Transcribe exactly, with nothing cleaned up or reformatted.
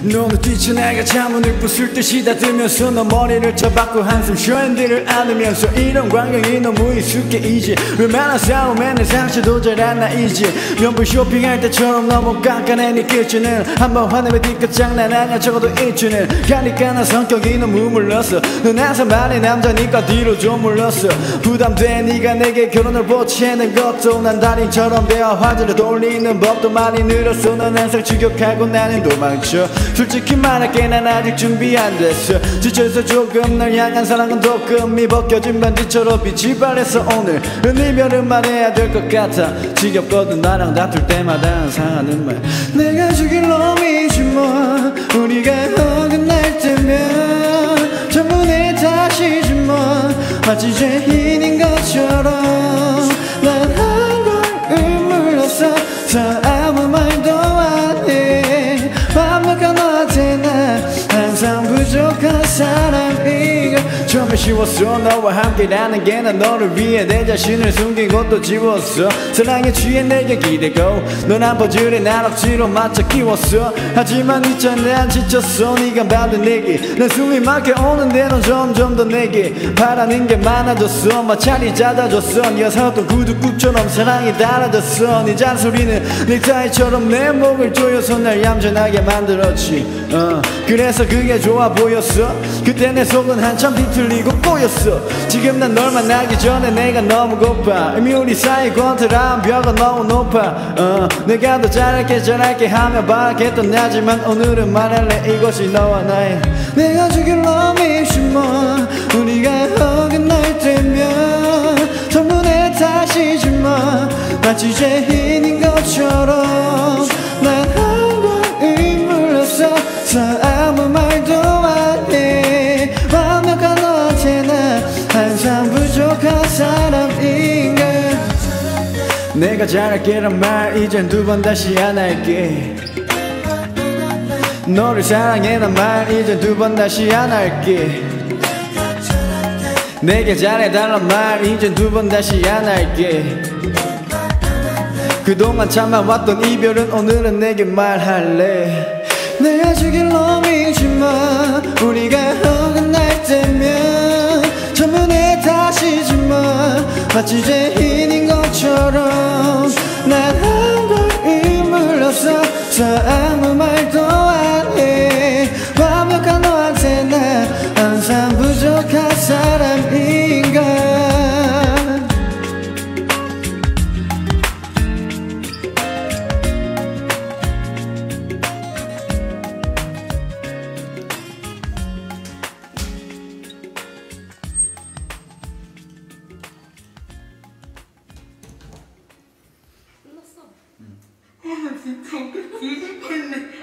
너는 뛰쳐나가 창문을 부술 듯이 닫으면서 너 머리를 쳐박고 한숨 쉬어 핸들을 안으면서 이런 광경이 너무 익숙해 이제 웬만한 싸움에는 상처도 잘 안 나이지 명품 쇼핑할 때처럼 너무 깐깐해 네 끝줄은 한번 화내면 네 끝장난 아냐 적어도 일주는 가니까 난 성격이 너무 물렀어 넌 항상 많은 남자니까 뒤로 좀 물렀어 부담돼 네가 내게 결혼을 보채는 것도 난 달인처럼 대화 화제를 돌리는 법도 많이 늘었어 넌 항상 추격하고 나는 도망쳐 솔직히 말할게 난 아직 준비 안 됐어 지쳐서 조금 널 향한 사랑은 도금이 벗겨진 반지처럼 빛이 발했어 오늘 이별은 말해야 될 것 같아 지겹거든 나랑 다툴 때마다 상하는 말 내가 죽일 놈이지 뭐 우리가 어긋날 때면 전부 내 탓이지 뭐 마치 죄인인 것처럼 난 한 걸음 물러서서 아무 말도 안해 완벽한 너한테 난 항상 부족한 사람이가 처음에 쉬웠어 너와 함께라는 게 난 너를 위해 내 자신을 숨긴 것도 지웠어 사랑에 취해 내게 기대고 넌 한 퍼즐에 날 억지로 맞춰 끼웠어 하지만 있잖아 난 지쳤어 네가 받은 내게 내 숨이 막혀오는데 넌 점점 더 내게 바라는 게 많아졌어 마찰이 잦아졌어 네가 섰던 구두굽처럼 사랑이 달아졌어 네 잔소리는 넥타이처럼 내 목을 조여서 날 얌전하게 만들었지 어, 그래서 그게 좋아 보였어 그때 내 속은 한참 비틀리고 꼬였어 지금 난 널 만나기 전에 내가 너무 고파 이미 우리 사이 권투란 벽은 너무 높아 어, 내가 더 잘할게 잘할게 하며 바라겠던 나지만 오늘은 말할래 이것이 너와 나의 내가 죽일 놈이지 뭐 우리가 어긋날 때면 전부 내 탓이지 뭐 마치 죄인인 것처럼 난 한 걸음 물러서서 아무 말도 안해 완벽한 너한테 난 항상 부족한 사람인가 내가 잘할게란 말 이젠 두 번 다시 안 할게 너를 사랑해란 말 이젠 두 번 다시 안 할게 내게 잘해달란 말 이젠 두 번 다시 안 할게 그동안 참아왔던 이별은 오늘은 내게 말할래 내가 죽일 놈이지만 우리가 어긋날 때면 전부 내 탓이지만 마치 죄인인 것처럼 난 한 걸음 물러서서 아무 말도 안해 완벽한 너한테 난 항상 부족한 사람인가 끝났어. 아, 진짜 뒤집혔네.